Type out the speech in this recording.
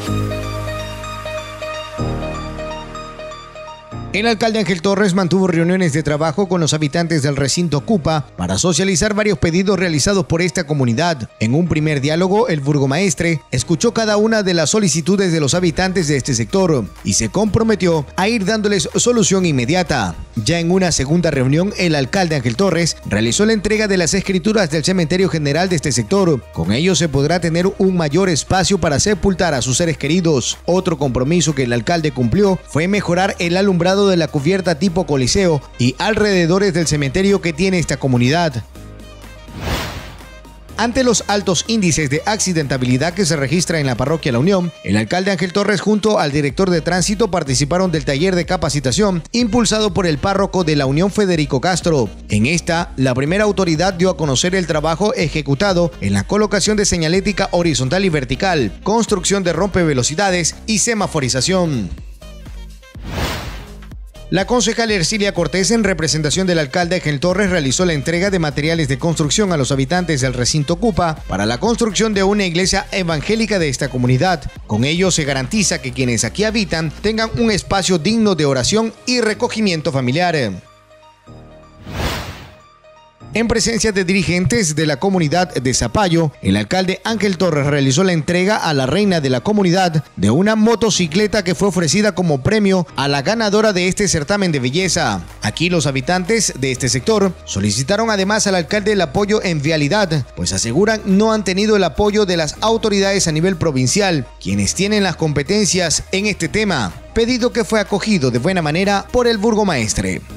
El alcalde Ángel Torres mantuvo reuniones de trabajo con los habitantes del recinto Cupa para socializar varios pedidos realizados por esta comunidad. En un primer diálogo, el burgomaestre escuchó cada una de las solicitudes de los habitantes de este sector y se comprometió a ir dándoles solución inmediata. Ya en una segunda reunión, el alcalde Ángel Torres realizó la entrega de las escrituras del cementerio general de este sector. Con ello se podrá tener un mayor espacio para sepultar a sus seres queridos. Otro compromiso que el alcalde cumplió fue mejorar el alumbrado de la cubierta tipo coliseo y alrededores del cementerio que tiene esta comunidad. Ante los altos índices de accidentabilidad que se registra en la parroquia La Unión, el alcalde Ángel Torres junto al director de tránsito participaron del taller de capacitación impulsado por el párroco de La Unión, Federico Castro. En esta, la primera autoridad dio a conocer el trabajo ejecutado en la colocación de señalética horizontal y vertical, construcción de rompevelocidades y semaforización. La concejal Ercilia Cortés, en representación del alcalde Ángel Torres, realizó la entrega de materiales de construcción a los habitantes del recinto Cupa para la construcción de una iglesia evangélica de esta comunidad. Con ello se garantiza que quienes aquí habitan tengan un espacio digno de oración y recogimiento familiar. En presencia de dirigentes de la comunidad de Zapallo, el alcalde Ángel Torres realizó la entrega a la reina de la comunidad de una motocicleta que fue ofrecida como premio a la ganadora de este certamen de belleza. Aquí los habitantes de este sector solicitaron además al alcalde el apoyo en vialidad, pues aseguran no han tenido el apoyo de las autoridades a nivel provincial, quienes tienen las competencias en este tema, pedido que fue acogido de buena manera por el burgomaestre.